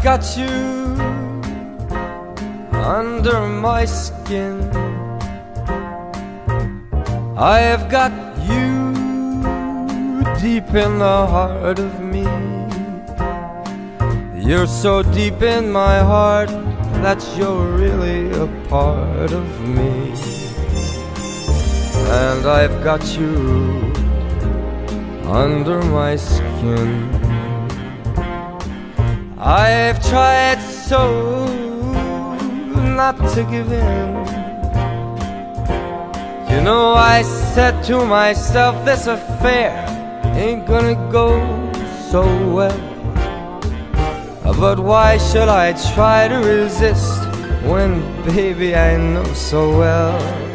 got you under my skin. I've got you deep in the heart of me. You're so deep in my heart that you're really a part of me. And I've got you under my skin. I've tried so not to give in. You know, I said to myself, this affair ain't gonna go so well. But why should I try to resist when, baby, I know so well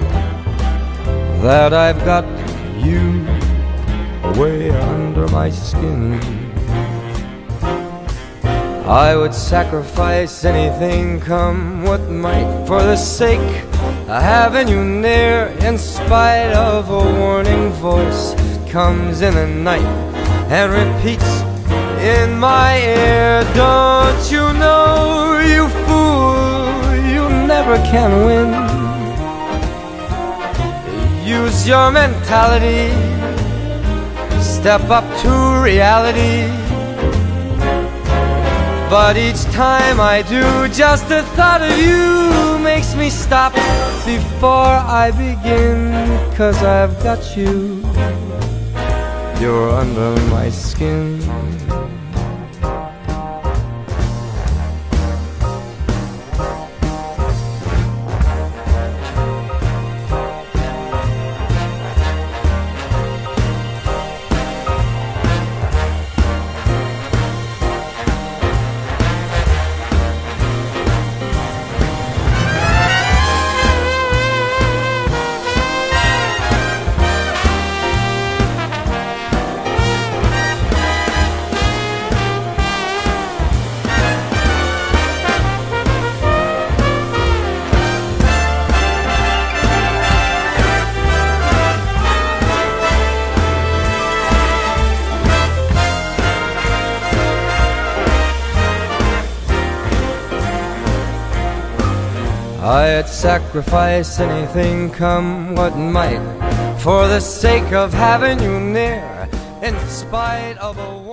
that I've got you way under my skin. I would sacrifice anything, come what might, for the sake of having you near, in spite of a warning voice that comes in the night and repeats in my ear. Don't you know, you fool, you never can win. Use your mentality, step up to reality. But each time I do, just the thought of you makes me stop before I begin. 'Cause I've got you, you're under my skin. I'd sacrifice anything, come what might, for the sake of having you near, in spite of a